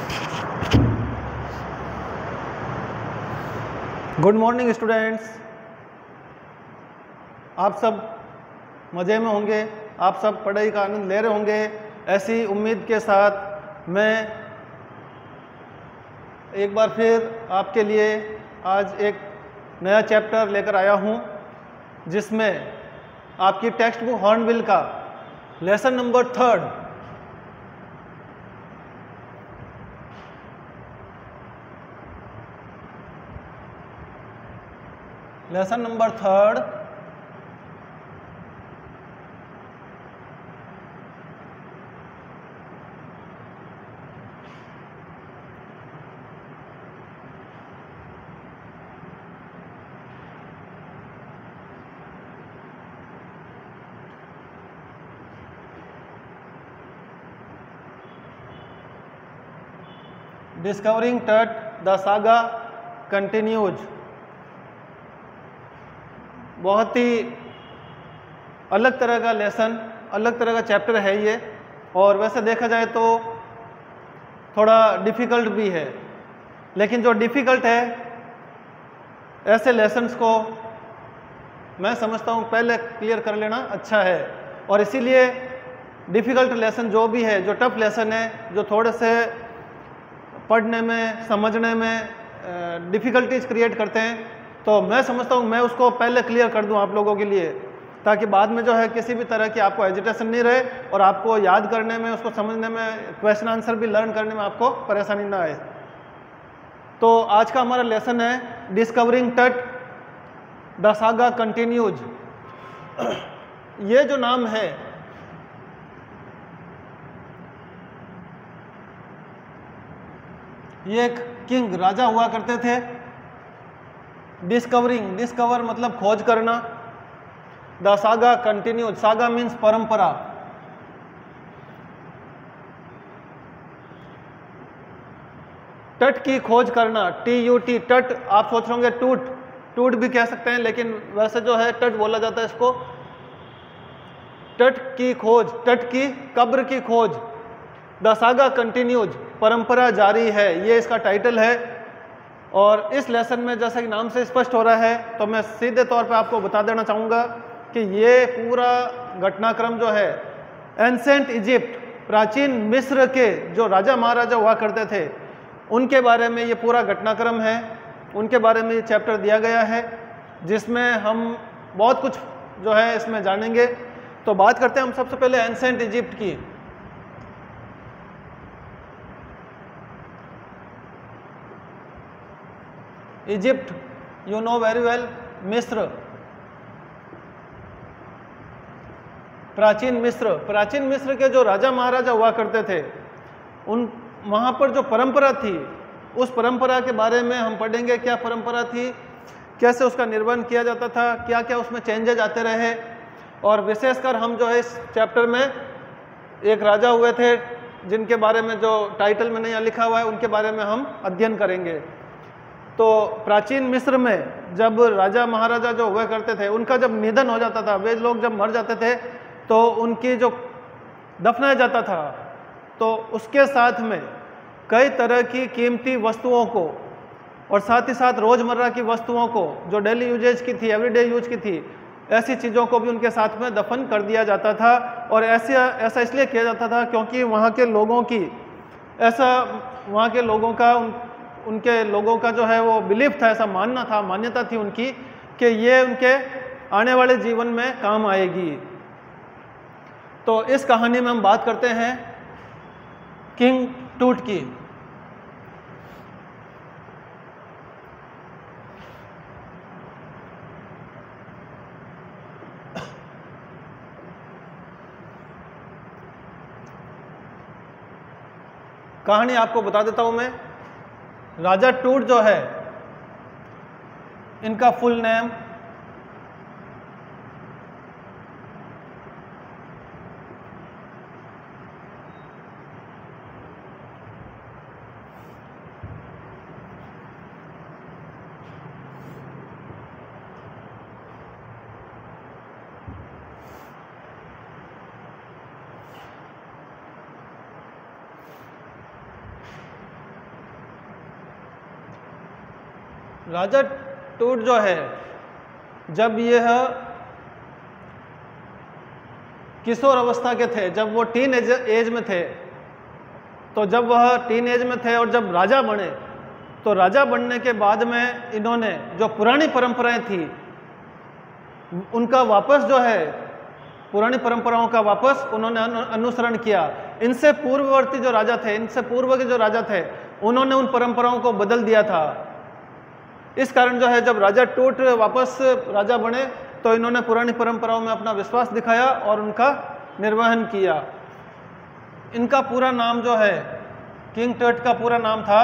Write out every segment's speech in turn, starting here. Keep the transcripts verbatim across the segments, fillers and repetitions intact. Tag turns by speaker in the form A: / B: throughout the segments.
A: Good morning students. आप सब मज़े में होंगे, आप सब पढ़ाई का आनंद ले रहे होंगे। ऐसी उम्मीद के साथ मैं एक बार फिर आपके लिए आज एक नया चैप्टर लेकर आया हूं, जिसमें आपकी टेक्स्ट बुक हॉर्नबिल का lesson number third lesson number third discovering Tut the saga continues. बहुत ही अलग तरह का लेसन, अलग तरह का चैप्टर है ये, और वैसे देखा जाए तो थोड़ा डिफ़िकल्ट भी है। लेकिन जो डिफ़िकल्ट है, ऐसे लेसन्स को मैं समझता हूँ पहले क्लियर कर लेना अच्छा है। और इसीलिए डिफ़िकल्ट लेसन जो भी है, जो टफ लेसन है, जो थोड़े से पढ़ने में समझने में डिफ़िकल्टीज क्रिएट करते हैं, तो मैं समझता हूँ मैं उसको पहले क्लियर कर दूँ आप लोगों के लिए, ताकि बाद में जो है किसी भी तरह की आपको एजिटेशन नहीं रहे और आपको याद करने में, उसको समझने में, क्वेश्चन आंसर भी लर्न करने में आपको परेशानी ना आए। तो आज का हमारा लेसन है discovering Tut the saga continues. ये जो नाम है, ये एक किंग राजा हुआ करते थे। डिस्कवरिंग, डिस्कवर मतलब खोज करना। The saga continues, saga means परंपरा। टट की खोज करना, टी यू टी, टट आप सोच रहे होंगे टूट, टूट भी कह सकते हैं, लेकिन वैसे जो है टट बोला जाता है इसको। टट की खोज, टट की कब्र की खोज। द सागा कंटिन्यूज, परंपरा जारी है, ये इसका टाइटल है। और इस लेसन में जैसा कि नाम से स्पष्ट हो रहा है, तो मैं सीधे तौर पे आपको बता देना चाहूँगा कि ये पूरा घटनाक्रम जो है एंसेंट इजिप्ट, प्राचीन मिस्र के जो राजा महाराजा हुआ करते थे, उनके बारे में ये पूरा घटनाक्रम है। उनके बारे में ये चैप्टर दिया गया है, जिसमें हम बहुत कुछ जो है इसमें जानेंगे। तो बात करते हैं हम सबसे पहले एंसेंट इजिप्ट की। Egypt, you know very well, मिस्र, प्राचीन मिस्र। प्राचीन मिस्र के जो राजा महाराजा हुआ करते थे, उन वहाँ पर जो परंपरा थी, उस परंपरा के बारे में हम पढ़ेंगे। क्या परंपरा थी, कैसे उसका निर्वहन किया जाता था, क्या क्या उसमें चेंजेज आते रहे। और विशेषकर हम जो है इस चैप्टर में एक राजा हुए थे जिनके बारे में जो टाइटल में नहीं लिखा हुआ है, उनके बारे में हम अध्ययन करेंगे। तो प्राचीन मिस्र में जब राजा महाराजा जो हुआ करते थे, उनका जब निधन हो जाता था, वे लोग जब मर जाते थे, तो उनकी जो दफनाया जाता था, तो उसके साथ में कई तरह की कीमती वस्तुओं को और साथ ही साथ रोज़मर्रा की वस्तुओं को, जो डेली यूजेज की थी, एवरीडे यूज की थी, ऐसी चीज़ों को भी उनके साथ में दफन कर दिया जाता था। और ऐसा ऐसा इसलिए किया जाता था क्योंकि वहाँ के लोगों की ऐसा वहाँ के लोगों का उन, उनके लोगों का जो है वो बिलीफ था, ऐसा मानना था, मान्यता थी उनकी कि ये उनके आने वाले जीवन में काम आएगी। तो इस कहानी में हम बात करते हैं किंग टूट की। कहानी आपको बता देता हूं मैं। राजा टूट जो है, इनका फुल नेम राजा टूट जो है, जब यह किशोर अवस्था के थे, जब वो टीन एज, एज में थे, तो जब वह टीन एज में थे और जब राजा बने, तो राजा बनने के बाद में इन्होंने जो पुरानी परंपराएं थी उनका वापस जो है, पुरानी परंपराओं का वापस उन्होंने अनुसरण किया। इनसे पूर्ववर्ती जो राजा थे, इनसे पूर्व के जो राजा थे, उन्होंने उन परंपराओं को बदल दिया था। इस कारण जो है जब राजा टूट वापस राजा बने तो इन्होंने पुरानी परंपराओं में अपना विश्वास दिखाया और उनका निर्वहन किया। इनका पूरा नाम जो है, किंग टट का पूरा नाम था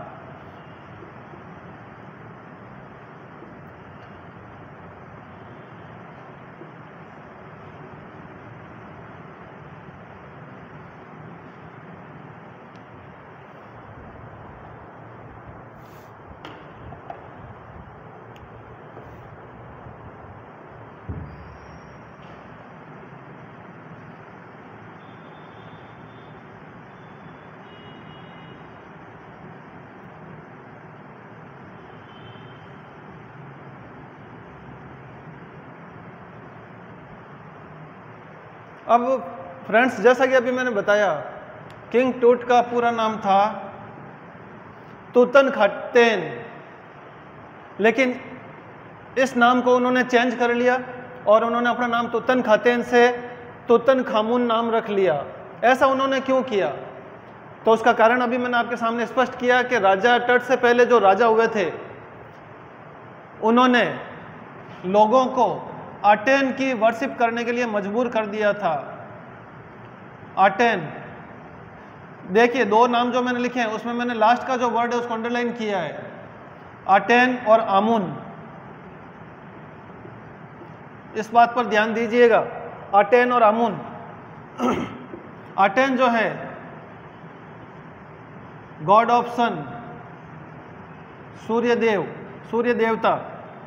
A: अब फ्रेंड्स, जैसा कि अभी मैंने बताया, किंग टूट का पूरा नाम था तुतनखातेन, लेकिन इस नाम को उन्होंने चेंज कर लिया और उन्होंने अपना नाम तुतनखातेन से तुतनखामुन नाम रख लिया। ऐसा उन्होंने क्यों किया? तो उसका कारण अभी मैंने आपके सामने स्पष्ट किया कि राजा टट से पहले जो राजा हुए थे, उन्होंने लोगों को आटेन की वर्शिप करने के लिए मजबूर कर दिया था। आटेन, देखिए दो नाम जो मैंने लिखे हैं उसमें मैंने लास्ट का जो वर्ड है उसको अंडरलाइन किया है, आटेन और आमुन। इस बात पर ध्यान दीजिएगा, आटेन और आमुन। आटेन जो है गॉड ऑफ सन, सूर्य देव, सूर्य देवता।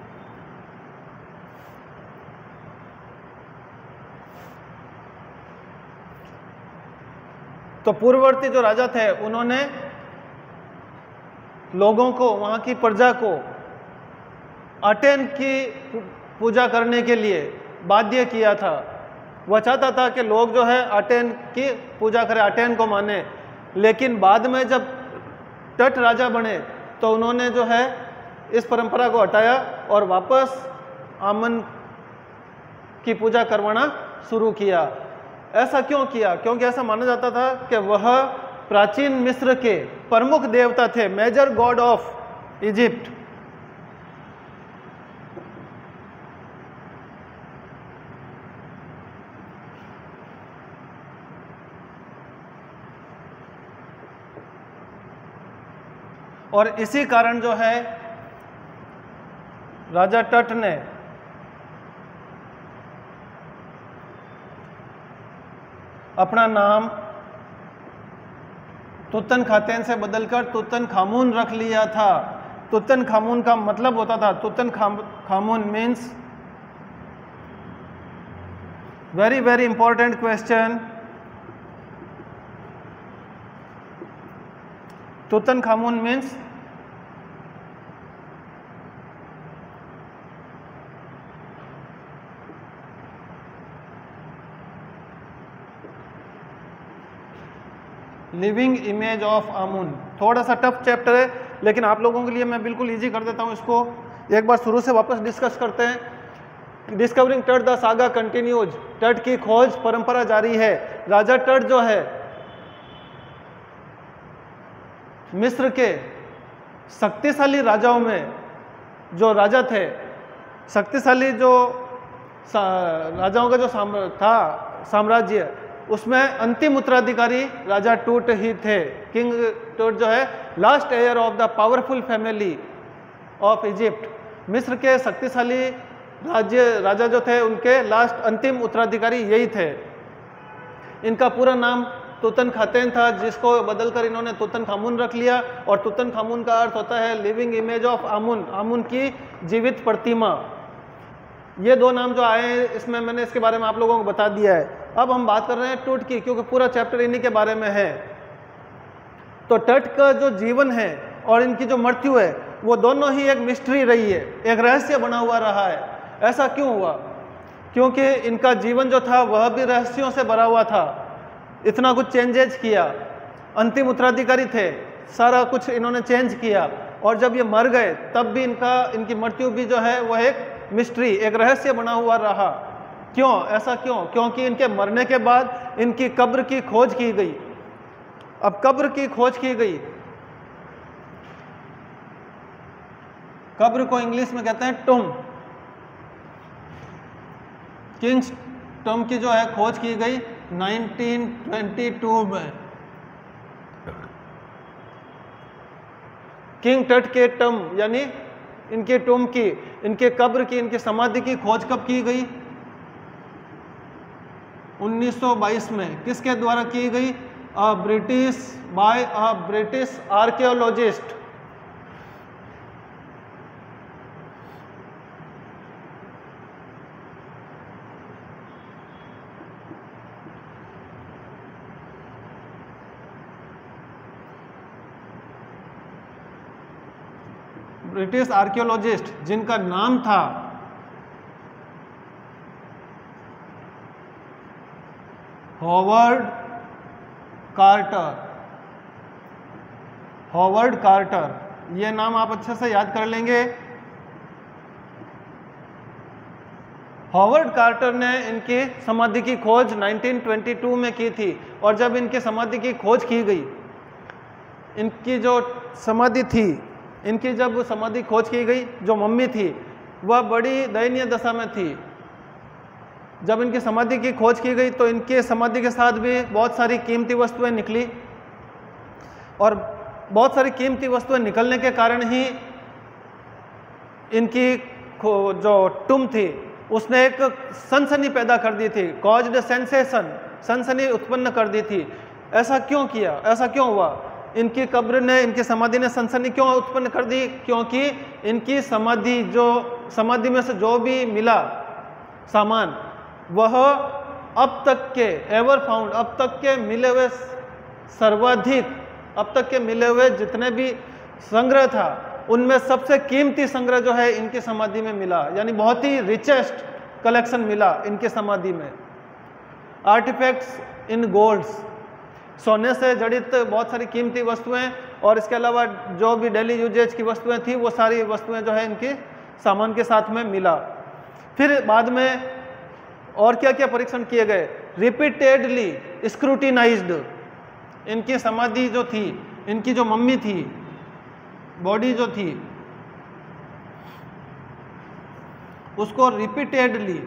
A: तो पूर्ववर्ती जो राजा थे उन्होंने लोगों को, वहां की प्रजा को आटेन की पूजा करने के लिए बाध्य किया था। वह चाहता था कि लोग जो है आटेन की पूजा करें, आटेन को माने। लेकिन बाद में जब टट राजा बने तो उन्होंने जो है इस परंपरा को हटाया और वापस आमन की पूजा करवाना शुरू किया। ऐसा क्यों किया? क्योंकि ऐसा माना जाता था कि वह प्राचीन मिस्र के प्रमुख देवता थे, मेजर गॉड ऑफ इजिप्ट। और इसी कारण जो है राजा टट ने अपना नाम तुतनखातेन से बदलकर तुतनखामुन रख लिया था। तुतनखामुन का मतलब होता था, Tutankhamun means, very very important question, Tutankhamun means living image of Amun. थोड़ा सा टफ चैप्टर है, लेकिन आप लोगों के लिए मैं बिल्कुल इजी कर देता हूं इसको। एक बार शुरू से वापस डिस्कस करते हैं। Discovering Tut the saga continues, टट की खोज परंपरा जारी है। राजा टट जो है मिस्र के शक्तिशाली राजाओं में जो राजा थे, शक्तिशाली जो राजाओं का जो साम्र, था साम्राज्य, उसमें अंतिम उत्तराधिकारी राजा टूट ही थे। किंग टूट जो है last heir of the powerful family of Egypt. मिस्र के शक्तिशाली राज्य राजा जो थे उनके लास्ट अंतिम उत्तराधिकारी यही थे। इनका पूरा नाम तुतनखातेन था, जिसको बदलकर इन्होंने तुतनखामुन रख लिया। और तुतनखामुन का अर्थ होता है living image of Amun, Amun की जीवित प्रतिमा। ये दो नाम जो आए हैं इसमें मैंने इसके बारे में आप लोगों को बता दिया है। अब हम बात कर रहे हैं टूट की, क्योंकि पूरा चैप्टर इन्हीं के बारे में है। तो टट का जो जीवन है और इनकी जो मृत्यु है वो दोनों ही एक मिस्ट्री रही है, एक रहस्य बना हुआ रहा है। ऐसा क्यों हुआ? क्योंकि इनका जीवन जो था वह भी रहस्यों से भरा हुआ था। इतना कुछ चेंजेज किया, अंतिम उत्तराधिकारी थे, सारा कुछ इन्होंने चेंज किया, और जब ये मर गए तब भी इनका इनकी मृत्यु भी जो है वह एक मिस्ट्री, एक रहस्य बना हुआ रहा। क्यों? ऐसा क्यों? क्योंकि इनके मरने के बाद इनकी कब्र की खोज की गई। अब कब्र की खोज की गई, कब्र को इंग्लिश में कहते हैं टुम, किंग्स टुम की जो है खोज की गई नाइनटीन ट्वेंटी टू में। किंग टट के टम यानी इनके टुम की, इनके कब्र की, इनकी समाधि की खोज कब की गई? उन्नीस सौ बाईस में। किसके द्वारा की गई? A British by a British archaeologist. British archaeologist जिनका नाम था हॉवर्ड कार्टर। हॉवर्ड कार्टर, ये नाम आप अच्छे से याद कर लेंगे। हॉवर्ड कार्टर ने इनकी समाधि की खोज नाइनटीन ट्वेंटी टू में की थी, और जब इनकी समाधि की खोज की गई, इनकी जो समाधि थी, इनकी जब समाधि खोज की गई, जो मम्मी थी वह बड़ी दयनीय दशा में थी। जब इनकी समाधि की खोज की गई तो इनकी समाधि के साथ भी बहुत सारी कीमती वस्तुएं निकली, और बहुत सारी कीमती वस्तुएं निकलने के कारण ही इनकी जो टुम थी उसने एक सनसनी पैदा कर दी थी, कॉज्ड सेंसेशन, सनसनी उत्पन्न कर दी थी। ऐसा क्यों किया? ऐसा क्यों हुआ? इनकी कब्र ने, इनकी समाधि ने सनसनी क्यों उत्पन्न कर दी? क्योंकि इनकी समाधि, जो समाधि में से जो भी मिला सामान, वह अब तक के एवर फाउंड, अब तक के मिले हुए सर्वाधिक, अब तक के मिले हुए जितने भी संग्रह था उनमें सबसे कीमती संग्रह जो है इनकी समाधि में मिला, यानी बहुत ही रिचेस्ट कलेक्शन मिला इनकी समाधि में। आर्टिफैक्ट्स इन गोल्ड्स, सोने से जड़ित बहुत सारी कीमती वस्तुएं, और इसके अलावा जो भी डेली यूजेज की वस्तुएं थी वो सारी वस्तुएं जो है इनके सामान के साथ में मिला। फिर बाद में और क्या क्या परीक्षण किए गए? रिपीटेडली स्क्रूटिनाइज्ड, इनकी समाधि जो थी, इनकी जो मम्मी थी, बॉडी जो थी, उसको रिपीटेडली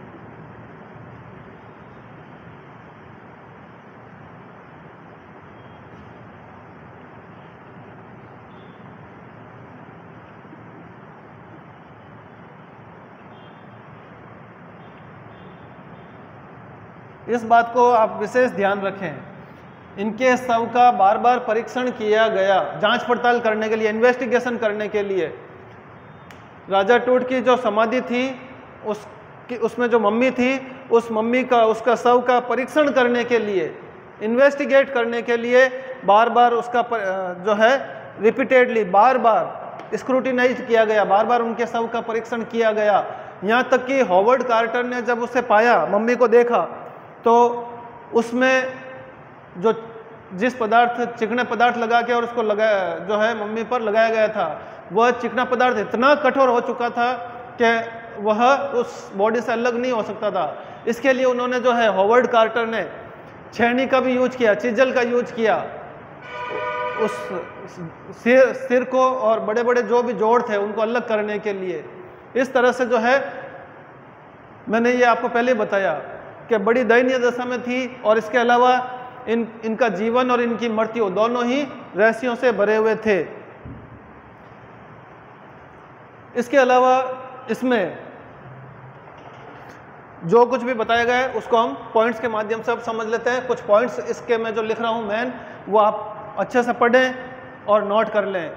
A: इस बात को आप विशेष ध्यान रखें, इनके शव का बार बार परीक्षण किया गया जांच पड़ताल करने के लिए, इन्वेस्टिगेशन करने के लिए। राजा टूट की जो समाधि थी उसकी, उसमें जो मम्मी थी, उस मम्मी का, उसका शव का परीक्षण करने के लिए, इन्वेस्टिगेट करने के लिए बार बार उसका जो है रिपीटेडली, बार बार स्क्रूटिनाइज किया गया, बार बार उनके शव का परीक्षण किया गया। यहाँ तक कि हॉवर्ड कार्टर ने जब उसे पाया, मम्मी को देखा, तो उसमें जो जिस पदार्थ, चिकने पदार्थ लगा के और उसको लगाया, जो है मम्मी पर लगाया गया था, वह चिकना पदार्थ इतना कठोर हो चुका था कि वह उस बॉडी से अलग नहीं हो सकता था। इसके लिए उन्होंने जो है हॉवर्ड कार्टर ने छेनी का भी यूज किया, चिजल का यूज किया, उस सिर सिर को और बड़े बड़े जो भी जोड़ थे उनको अलग करने के लिए। इस तरह से जो है, मैंने ये आपको पहले बताया कि बड़ी दयनीय दशा में थी, और इसके अलावा इन इनका जीवन और इनकी मृत्यु दोनों ही रहस्यों से भरे हुए थे। इसके अलावा इसमें जो कुछ भी बताया गया है उसको हम पॉइंट्स के माध्यम से अब समझ लेते हैं। कुछ पॉइंट्स इसके मैं जो लिख रहा हूं मैन, वो आप अच्छे से पढ़ें और नोट कर लें।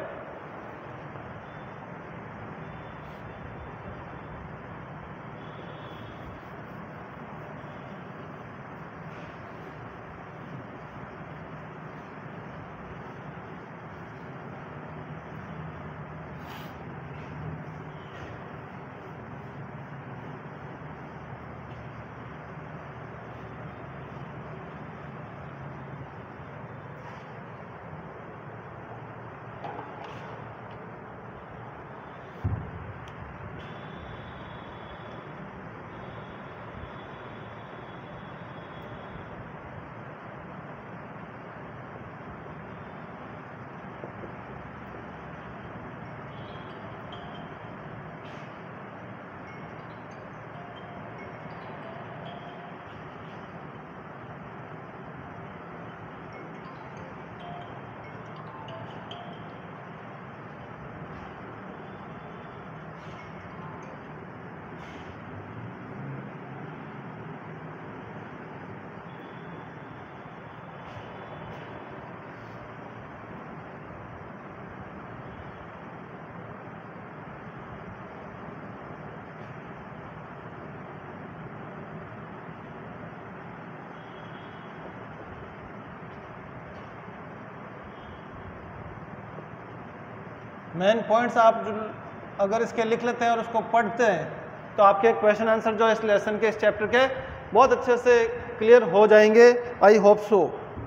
A: मेन पॉइंट्स आप जो अगर इसके लिख लेते हैं और उसको पढ़ते हैं तो आपके क्वेश्चन आंसर जो इस लेसन के, इस चैप्टर के बहुत अच्छे से क्लियर हो जाएंगे। I hope so.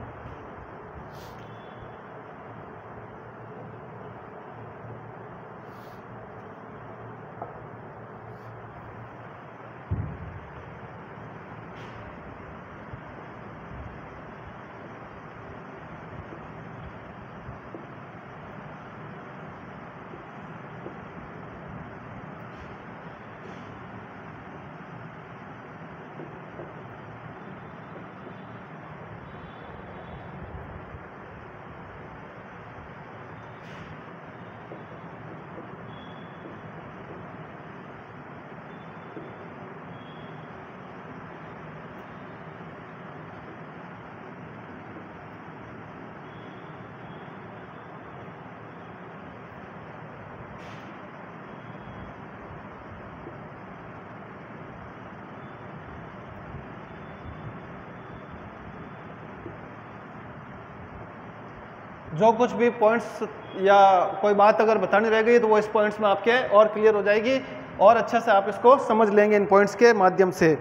A: जो कुछ भी पॉइंट्स या कोई बात अगर बतानी रह गई तो वो इस पॉइंट्स में आपके और क्लियर हो जाएगी और अच्छे से आप इसको समझ लेंगे इन पॉइंट्स के माध्यम से।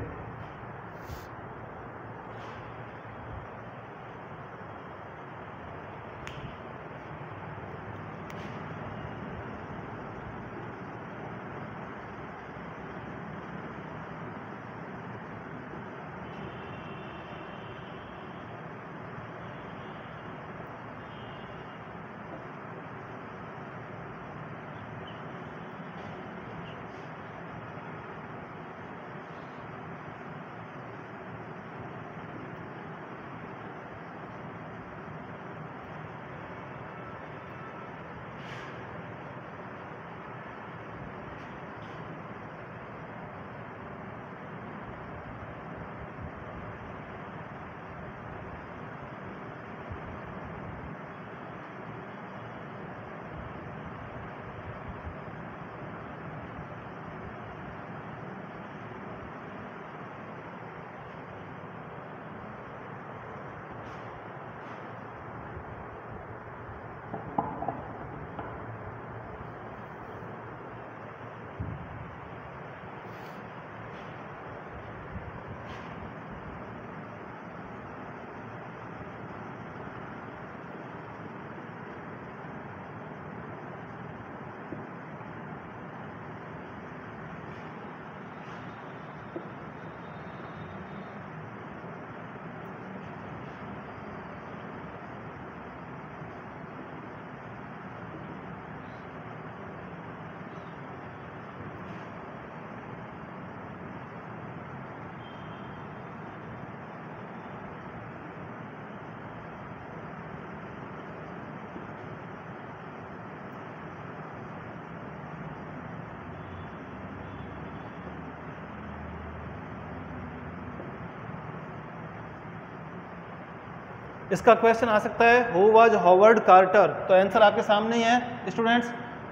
A: इसका क्वेश्चन आ सकता है हु वाज हॉवर्ड कार्टर। तो आंसर आपके सामने ही है स्टूडेंट्स।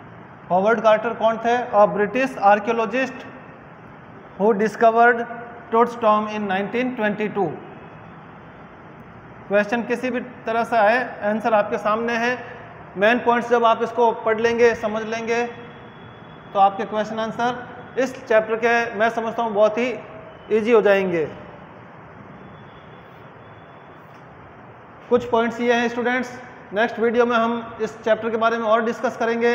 A: हॉवर्ड कार्टर कौन थे? A British archaeologist who discovered Tut's tomb in nineteen twenty two. Question किसी भी तरह से आए, आंसर आपके सामने है। मेन पॉइंट्स जब आप इसको पढ़ लेंगे, समझ लेंगे, तो आपके क्वेश्चन आंसर इस चैप्टर के मैं समझता हूँ बहुत ही इजी हो जाएंगे। कुछ पॉइंट्स ये हैं स्टूडेंट्स, नेक्स्ट वीडियो में हम इस चैप्टर के बारे में और डिस्कस करेंगे।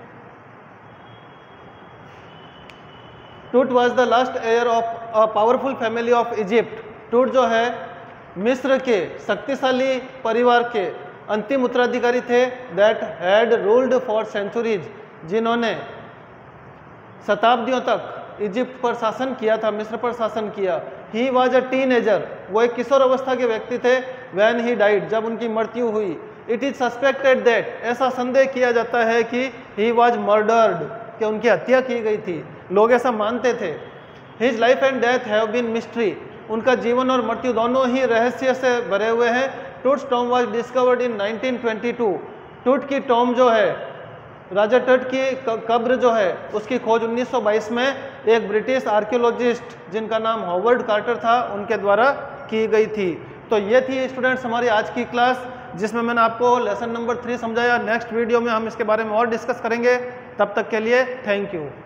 A: Tut was the last heir of a powerful family of Egypt. Tut जो है मिस्र के शक्तिशाली परिवार के अंतिम उत्तराधिकारी थे। That had ruled for centuries, जिन्होंने शताब्दियों तक इजिप्ट पर शासन किया था, मिस्र पर शासन किया। ही वॉज अ टीनेजर, वो एक किशोर अवस्था के व्यक्ति थे। व्हेन ही डाइड, जब उनकी मृत्यु हुई। इट इज सस्पेक्टेड दैट, ऐसा संदेह किया जाता है कि ही वॉज मर्डर्ड, कि उनकी हत्या की गई थी। लोग ऐसा मानते थे। His life and death have been mystery, उनका जीवन और मृत्यु दोनों ही रहस्य से भरे हुए हैं। Tut's tomb was discovered in nineteen twenty two. Tut की टॉम जो है, राजा टट की कब्र जो है, उसकी खोज उन्नीस सौ बाईस में एक ब्रिटिश आर्कियोलॉजिस्ट जिनका नाम हॉवर्ड कार्टर था, उनके द्वारा की गई थी। तो ये थी स्टूडेंट्स हमारी आज की क्लास। जिसमें मैंने आपको लेसन नंबर थ्री समझाया। नेक्स्ट वीडियो में हम इसके बारे में और डिस्कस करेंगे। तब तक के लिए थैंक यू।